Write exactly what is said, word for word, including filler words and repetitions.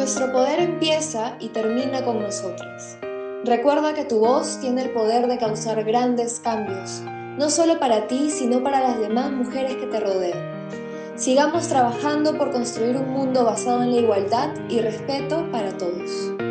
Nuestro poder empieza y termina con nosotras. Recuerda que tu voz tiene el poder de causar grandes cambios, no solo para ti, sino para las demás mujeres que te rodean. Sigamos trabajando por construir un mundo basado en la igualdad y respeto para todos.